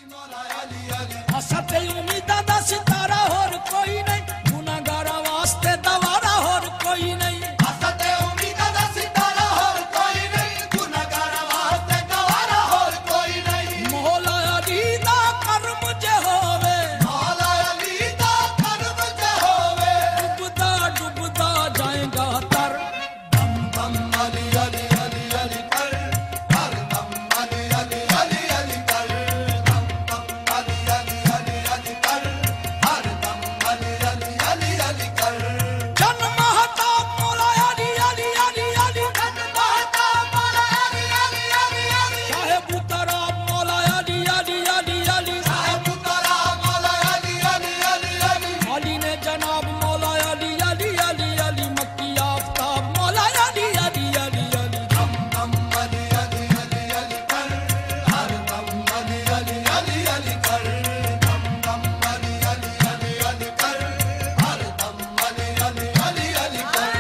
हसते उम्मीदा दा सितारा होर कोई नहीं, गुनाहगारा वास्ते दवारा होर कोई नहीं। हसते उम्मीदा दा सितारा होर कोई नहीं, गुनाहगारा वास्ते दवारा होर कोई नहीं। मौला अली दा कर्म जे होवे, मौला अली दा कर्म जे होवे, डुबदा डुबदा जाएगा तर। दम दम अली अली अली अली कर, हर दम अली अली अली अली कर, दम दम अली अली अली अली कर, हर दम अली अली अली अली कर। जन्म हता मौला अली अली अली अली, जन्म हता मौला अली अली अली अली, साहेब उतरा मौला अली अली अली अली, साहिब उतरा मौला अली अली अली अली। अली ने जनाब मौला अली अली अली अली, मक्की आफ्ताब मौला अली अली अली अली। दम दम अली अली अली अली कर, हर दम अली अली अली अली कर, दम दम अली अली अली अली कर, हर दम अली अली अली अली कर।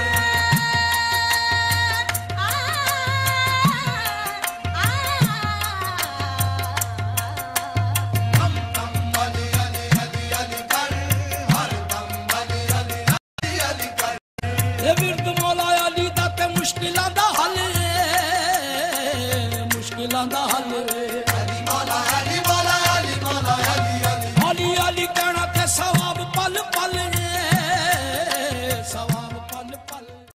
दम दम अली अली अली अली कर, हर दम अली अली अली अली कर। ये विरद मौला अली दा ते मुश्किलां दा हल, मुश्किलां दा हल। अली मौला अली